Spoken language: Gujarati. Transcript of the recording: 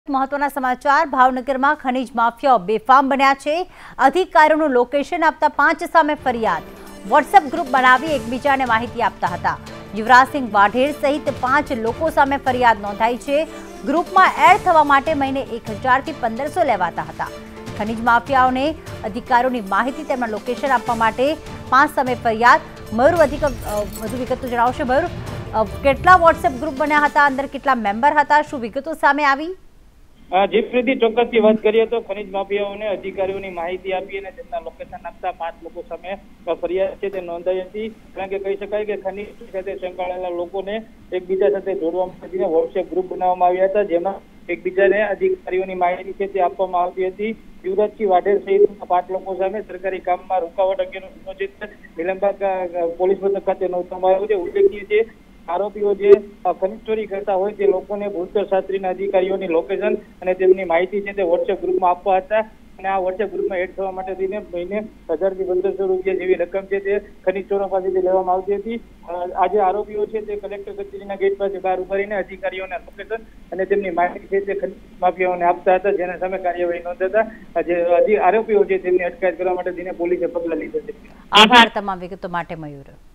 મહત્વના સમાચાર ભાવનગરમાં ખનીજ માફિયાઓ બેફામ બન્યા છે। અધિકારીઓનું લોકેશન આપતા 5 સામે ફરિયાદ। વોટ્સએપ ગ્રુપ બનાવી એકબીજાને માહિતી આપતા હતા। યુવરાજસિંહ વાઢેર સહિત 5 લોકો સામે ફરિયાદ નોંધાઈ છે। ગ્રુપમાં એડ થવા માટે મહિને 1000 થી 1500 લેવાતા હતા। ખનીજ માફિયાઓને અધિકારીઓની માહિતી તેમના લોકેશન આપવા માટે 5 સામે ફરિયાદ। મયુર વધુ વિગતો જણાવશો। મયુર, કેટલા વોટ્સએપ ગ્રુપ બન્યા હતા, અંદર કેટલા મેમ્બર હતા, શું વિગતો સામે આવી? જે પ્રીતિ ચોક્કસથી વાત કરીએ તો ખનીજ માફિયાઓને અધિકારીઓની માહિતી આપી અને તેમના લોકેશન આપતા 5 લોકો સામે ફરિયાદ છે તે નોંધાઈ હતી। કારણ કે કહી શકાય કે ખનીજ સાથે સંકળાયેલા લોકોને એકબીજા સાથે જોડવા માટે વોટ્સએપ ગ્રુપ બનાવવામાં આવ્યા હતા, જેમાં એકબીજાને અધિકારીઓની માહિતી છે તે આપવામાં આવતી હતી। યુવરાજસિંહ વાઢેર સહિત 5 લોકો સામે સરકારી કામમાં રૂકાવટ અંગેનો ગુનો છે નિલંબા પોલીસ મથક ખાતે નોંધવામાં આવ્યો છે। ઉલ્લેખનીય છે આરોપીઓ જે ખનીજ ચોરી કરતા હોય તે લોકોને ભૂસ્તર શાસ્ત્રીના અધિકારીઓની લોકેશન અને તેમની માહિતી છે તે વોટ્સએપ ગ્રુપમાં આપવા હતા અને આ વોટ્સએપ ગ્રુપમાં એડ થવા માટે થઈને મહિને 1000 થી 1500 રૂપિયા જેવી રકમ છે તે ખનીજ ચોરો પાસેથી લેવામાં આવતી હતી। આજે આરોપીઓ છે તે કલેક્ટર કચેરીના ગેટ પાસે બહાર ઉભા રહીને અધિકારીઓના લોકેશન અને તેમની માહિતી છે તે ખનીજ માફિયાઓને આપતા હતા, જેના સામે કાર્યવાહી નોંધાતા જે આરોપીઓ છે તેમની અટકાયત કરવા માટે થઈને પોલીસે પગલાં લીધા છે। આભાર તમામ વિગતો માટે મયુર।